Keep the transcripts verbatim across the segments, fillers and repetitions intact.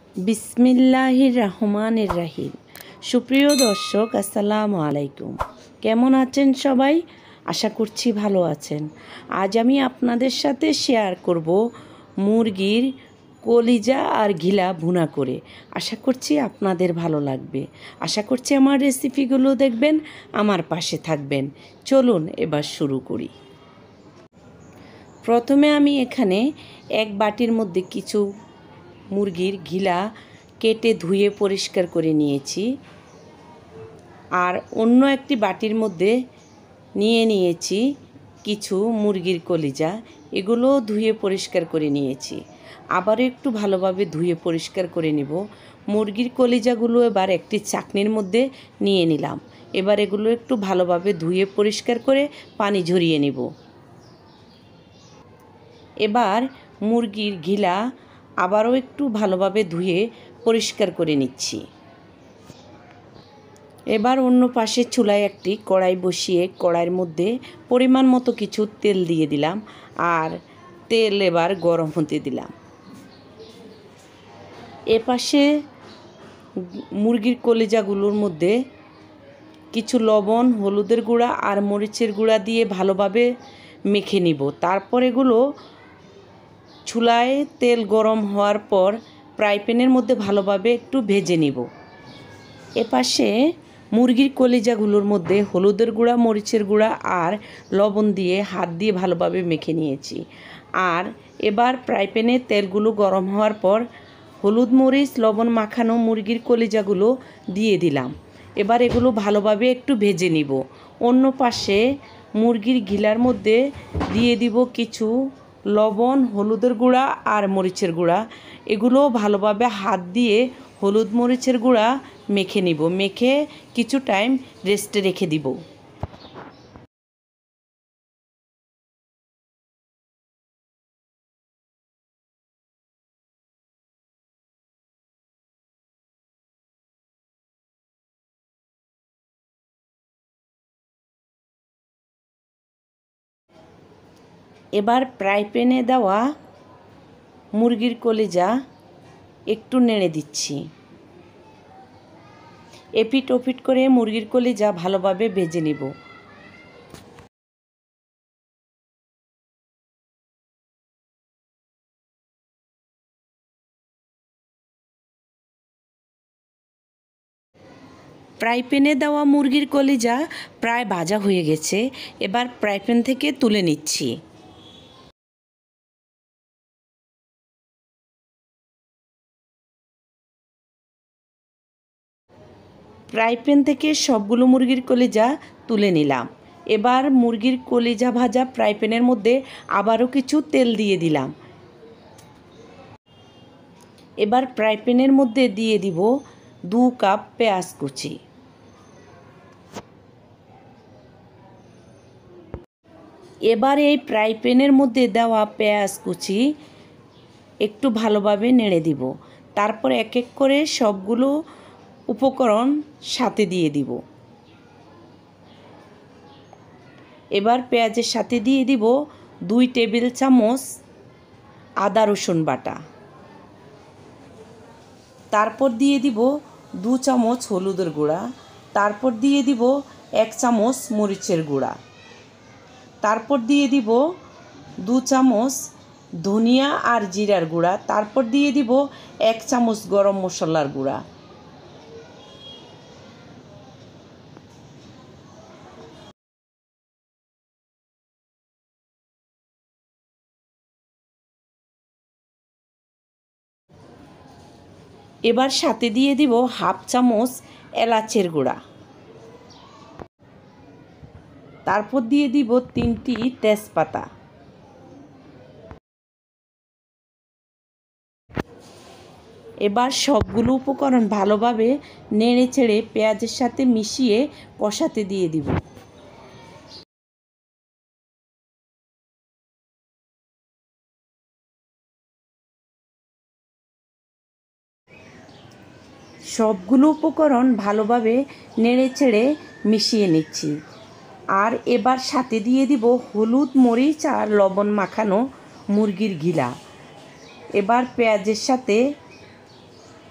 বিসমিল্লাহির রহমানির রহিম। সুপ্রিয় দর্শক, আসসালামু আলাইকুম। কেমন আছেন সবাই? আশা করছি ভালো আছেন। আজ আমি আপনাদের সাথে শেয়ার করব মুরগির কলিজা আর ঘিলা ভুনা করে। আশা করছি আপনাদের ভালো লাগবে। আশা করছি আমার রেসিপিগুলো দেখবেন, আমার পাশে থাকবেন। চলুন এবার শুরু করি। প্রথমে আমি এখানে এক বাটির মধ্যে কিছু মুরগির ঘিলা কেটে ধুয়ে পরিষ্কার করে নিয়েছি, আর অন্য একটি বাটির মধ্যে নিয়ে নিয়েছি কিছু মুরগির কলিজা। এগুলো ধুয়ে পরিষ্কার করে নিয়েছি। আবারও একটু ভালোভাবে ধুয়ে পরিষ্কার করে নেব। মুরগির কলিজাগুলো এবার একটি চাকনির মধ্যে নিয়ে নিলাম। এবার এগুলো একটু ভালোভাবে ধুয়ে পরিষ্কার করে পানি ঝরিয়ে নেব। এবার মুরগির ঘিলা আবারও একটু ভালোভাবে ধুয়ে পরিষ্কার করে নিচ্ছি। এবার অন্য পাশে চুলায় একটি কড়াই বসিয়ে কড়াইয়ের মধ্যে পরিমাণ মতো কিছু তেল দিয়ে দিলাম, আর তেল এবার গরম হতে দিলাম। এ পাশে মুরগির কলিজাগুলোর মধ্যে কিছু লবণ, হলুদের গুঁড়া আর মরিচের গুঁড়া দিয়ে ভালোভাবে মেখে নিব। তারপর এগুলো চুলায় তেল গরম হওয়ার পর ফ্রাই প্যানের মধ্যে ভালোভাবে একটু ভেজে নিব। এপাশে মুরগির কলিজাগুলোর মধ্যে হলুদের গুঁড়া, মরিচের গুঁড়া আর লবণ দিয়ে হাত দিয়ে ভালোভাবে মেখে নিয়েছি। আর এবার ফ্রাই প্যানে তেলগুলো গরম হওয়ার পর হলুদ, মরিচ, লবণ মাখানো মুরগির কলিজাগুলো দিয়ে দিলাম। এবার এগুলো ভালোভাবে একটু ভেজে নিব। অন্য পাশে মুরগির ঘিলার মধ্যে দিয়ে দিব কিছু লবণ, হলুদের গুঁড়া আর মরিচের গুঁড়া। এগুলো ভালোভাবে হাত দিয়ে হলুদ, মরিচের গুঁড়া মেখে নিব। মেখে কিছু টাইম রেস্টে রেখে দিব। এবার ফ্রাই প্যানে দেওয়া মুরগির কলিজা একটু নেড়ে দিচ্ছি। এপিট ওপিট করে মুরগির কলিজা ভালোভাবে ভেজে নিব। ফ্রাই প্যানে দেওয়া মুরগির কলিজা প্রায় ভাজা হয়ে গেছে। এবার ফ্রাই প্যান থেকে তুলে নিচ্ছি। ফ্রাই প্যান থেকে সবগুলো মুরগির কলিজা তুলে নিলাম। এবার মুরগির কলিজা ভাজা ফ্রাই প্যানের মধ্যে আবারও কিছু তেল দিয়ে দিলাম। এবার ফ্রাই প্যানের মধ্যে দিয়ে দিব দু কাপ পেঁয়াজ কুচি। এবার এই ফ্রাই প্যানের মধ্যে দেওয়া পেঁয়াজ কুচি একটু ভালোভাবে নেড়ে দিব। তারপর এক এক করে সবগুলো উপকরণ সাথে দিয়ে দিব। এবার পেঁয়াজের সাথে দিয়ে দিব দুই টেবিল চামচ আদা রসুন বাটা। তারপর দিয়ে দিব দু চামচ হলুদের গুঁড়া। তারপর দিয়ে দিব এক চামচ মরিচের গুঁড়া। তারপর দিয়ে দিব দু চামচ ধনিয়া আর জিরার গুঁড়া। তারপর দিয়ে দিব এক চামচ গরম মশলার গুঁড়া। এবার সাথে দিয়ে দিব হাফ চামচ এলাচের গুঁড়া। তারপর দিয়ে দিব তিনটি তেজপাতা। এবার সবগুলো উপকরণ ভালোভাবে নেড়ে চেড়ে পেঁয়াজের সাথে মিশিয়ে কষাতে দিয়ে দিব। সবগুলো উপকরণ ভালোভাবে নেড়ে চেড়ে মিশিয়ে নিচ্ছি। আর এবার সাথে দিয়ে দিব হলুদ, মরিচ আর লবণ মাখানো মুরগির ঘিলা। এবার পেঁয়াজের সাথে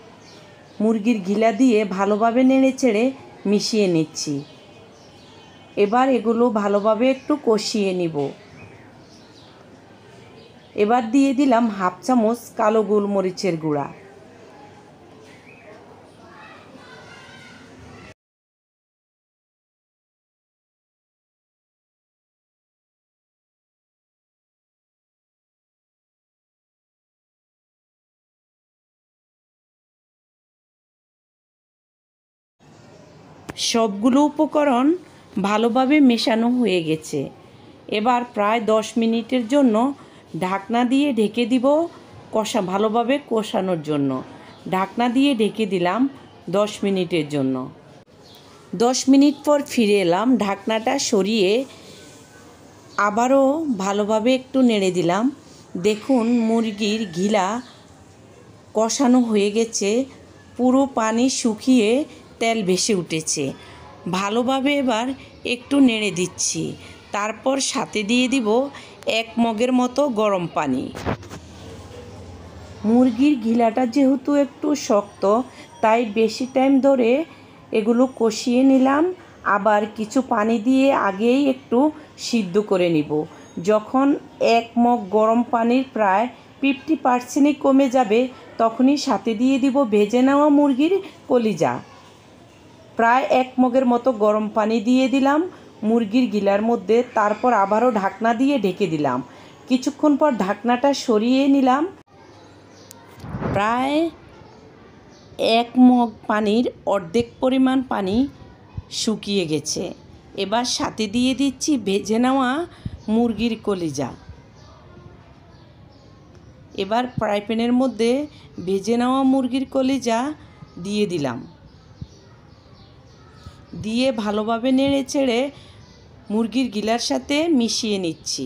মুরগির গিলা দিয়ে ভালোভাবে নেড়ে চেড়ে মিশিয়ে নিচ্ছি। এবার এগুলো ভালোভাবে একটু কষিয়ে নিব। এবার দিয়ে দিলাম হাফ চামচ কালো গোলমরিচের গুঁড়া। সবগুলো উপকরণ ভালোভাবে মেশানো হয়ে গেছে। এবার প্রায় দশ মিনিটের জন্য ঢাকনা দিয়ে ঢেকে দিব, কষা ভালোভাবে কষানোর জন্য। ঢাকনা দিয়ে ঢেকে দিলাম দশ মিনিটের জন্য। দশ মিনিট পর ফিরে এলাম, ঢাকনাটা সরিয়ে আবারও ভালোভাবে একটু নেড়ে দিলাম। দেখুন মুরগির গিলা কষানো হয়ে গেছে, পুরো পানি শুকিয়ে তেল ভেসে উঠেছে। ভালোভাবে এবার একটু নেড়ে দিচ্ছি। তারপর সাথে দিয়ে দিব এক মগের মতো গরম পানি। মুরগির গিলাটা যেহেতু একটু শক্ত, তাই বেশি টাইম ধরে এগুলো কষিয়ে নিলাম। আবার কিছু পানি দিয়ে আগেই একটু সিদ্ধ করে নিব। যখন এক মগ গরম পানির প্রায় ফিফটি পার্সেন্টই কমে যাবে, তখনই সাথে দিয়ে দিব ভেজে নেওয়া মুরগির কলিজা। প্রায় এক মগের মতো গরম পানি দিয়ে দিলাম মুরগির গিলার মধ্যে। তারপর আবারও ঢাকনা দিয়ে ঢেকে দিলাম। কিছুক্ষণ পর ঢাকনাটা সরিয়ে নিলাম। প্রায় এক মগ পানির অর্ধেক পরিমাণ পানি শুকিয়ে গেছে। এবার সাথে দিয়ে দিচ্ছি ভেজে নেওয়া মুরগির কলিজা। এবার ফ্রাই প্যানের মধ্যে ভেজে নেওয়া মুরগির কলিজা দিয়ে দিলাম। দিয়ে ভালোভাবে নেড়ে চেড়ে মুরগির গিলার সাথে মিশিয়ে নিচ্ছি।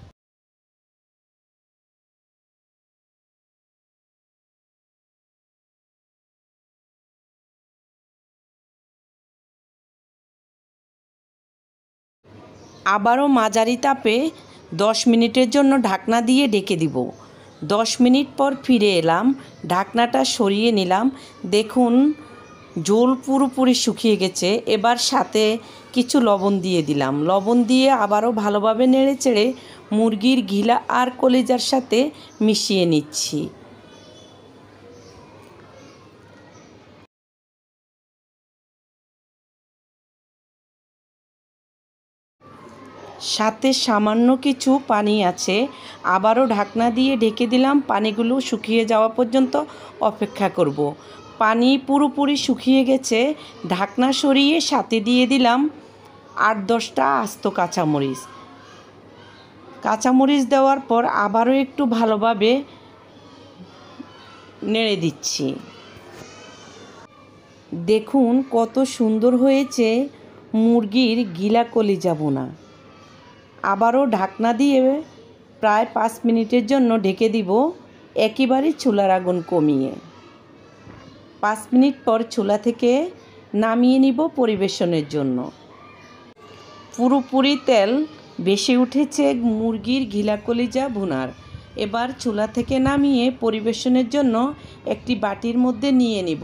আবারও মাঝারি তাপে দশ মিনিটের জন্য ঢাকনা দিয়ে ঢেকে দিব। দশ মিনিট পর ফিরে এলাম, ঢাকনাটা সরিয়ে নিলাম। দেখুন ঝোল পুরোপুরি শুকিয়ে গেছে। এবার সাথে কিছু লবণ দিয়ে দিলাম। লবণ দিয়ে আবারও ভালোভাবে নেড়ে চেড়ে মুরগির গিলা আর কলিজার সাথে মিশিয়ে নিচ্ছি। সাথে সামান্য কিছু পানি আছে। আবারও ঢাকনা দিয়ে ঢেকে দিলাম। পানিগুলো শুকিয়ে যাওয়া পর্যন্ত অপেক্ষা করব। পানি পুরোপুরি শুকিয়ে গেছে। ঢাকনা সরিয়ে সাথে দিয়ে দিলাম আট দশটা আস্ত কাঁচামরিচ। কাঁচামরিচ দেওয়ার পর আবারও একটু ভালোভাবে নেড়ে দিচ্ছি। দেখুন কত সুন্দর হয়েছে মুরগির গিলা কলিজা ভুনা। আবারও ঢাকনা দিয়ে প্রায় পাঁচ মিনিটের জন্য ঢেকে দিব, একেবারে চুলার আগুন কমিয়ে। পাঁচ মিনিট পর চুলা থেকে নামিয়ে নিব পরিবেশনের জন্য। পুরোপুরি তেল ভেসে উঠেছে মুরগির গিলা কলিজা ভুনার। এবার চুলা থেকে নামিয়ে পরিবেশনের জন্য একটি বাটির মধ্যে নিয়ে নিব।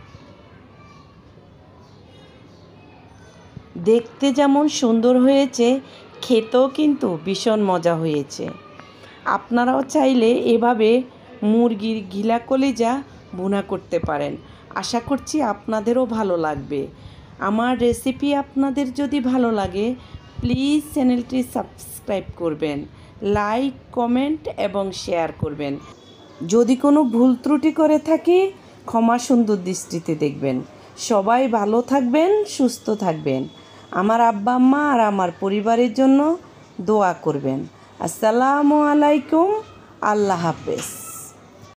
দেখতে যেমন সুন্দর হয়েছে, খেতেও কিন্তু ভীষণ মজা হয়েছে। আপনারাও চাইলে এভাবে মুরগির গিলা কলিজা ভুনা করতে পারেন। আশা করছি আপনাদেরও ভালো লাগবে। আমার রেসিপি আপনাদের যদি ভালো লাগে, প্লিজ চ্যানেলটি সাবস্ক্রাইব করবেন, লাইক, কমেন্ট এবং শেয়ার করবেন। যদি কোনো ভুল ত্রুটি করে থাকি, ক্ষমা সুন্দর দৃষ্টিতে দেখবেন। সবাই ভালো থাকবেন, সুস্থ থাকবেন। আমার আব্বা আম্মা আর আমার পরিবারের জন্য দোয়া করবেন। আসসালামু আলাইকুম, আল্লাহ হাফেজ।